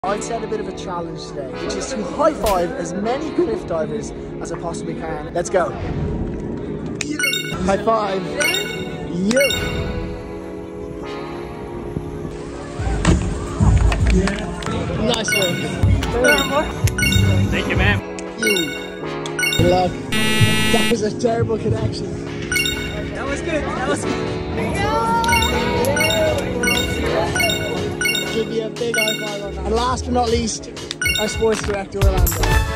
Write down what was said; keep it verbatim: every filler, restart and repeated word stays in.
I'd set a bit of a challenge today, which is to high five as many cliff divers as I possibly can. Let's go. High five. You. Yeah. Nice one. Thank you, man. You. Good luck. That was a terrible connection. That was good. That was good. Give you a big high five on that. And last but not least, our sports director, Orlando.